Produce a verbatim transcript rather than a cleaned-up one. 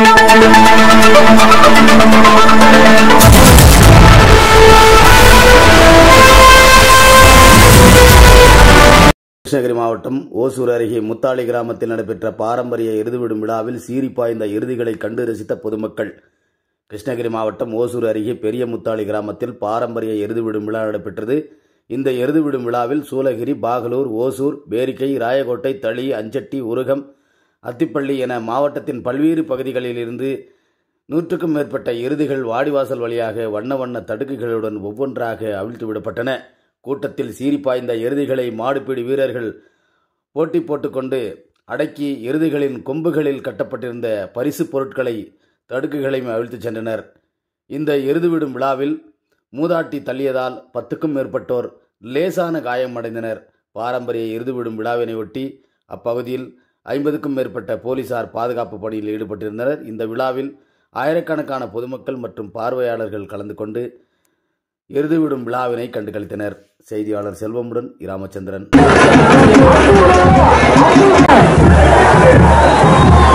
கிருஷ்ணகிரி மாவட்டம் ஓசூர் அருகே முத்தாளி கிராமத்தில் நடைபெற்ற பாரம்பரிய எருதுவிடும் விழாவில் சீறிப்பாய்ந்த எருதுகளை கண்டு ரசித்த பொதுமக்கள். கிருஷ்ணகிரி மாவட்டம் ஓசூர் அருகே பெரிய முத்தாளி கிராமத்தில் பாரம்பரிய எருதுவிடும் விழா நடைபெற்றது. இந்த எருதுவிடும் விழாவில் சூளகிரி, பாகலூர், ஓசூர், பேரிக்கை, ராயக்கோட்டை, தளி, அஞ்சட்டி, உருகம், அத்திப்பள்ளி என மாவட்டத்தின் பல்வேறு பகுதிகளில் இருந்து நூற்றுக்கும் மேற்பட்ட எருதுகள் வாடிவாசல் வழியாக வண்ண வண்ண தடுக்குகளுடன் ஒவ்வொன்றாக அவிழ்த்து விடப்பட்டன. கூட்டத்தில் சீறிப்பாய்ந்த எருதுகளை மாடுபிடி வீரர்கள் போட்டி போட்டுக்கொண்டு அடக்கி எருதுகளின் கொம்புகளில் கட்டப்பட்டிருந்த பரிசு பொருட்களை தடுக்குகளையும் அவிழ்த்து சென்றனர். இந்த எருதுவிடும் விழாவில் மூதாட்டி தள்ளியதால் பத்துக்கும் மேற்பட்டோர் லேசான காயமடைந்தனர். பாரம்பரிய எருதுவிடும் விழாவினை ஒட்டி அப்பகுதியில் ஐம்பதுக்கும் மேற்பட்ட போலீசார் பாதுகாப்பு பணியில் ஈடுபட்டிருந்தனர். இந்த விழாவில் ஆயிரக்கணக்கான பொதுமக்கள் மற்றும் பார்வையாளர்கள் கலந்து கொண்டு எருதுவிடும் விழாவினை கண்டு களித்தனர். செய்தியாளர் செல்வமுடன் ராமச்சந்திரன்.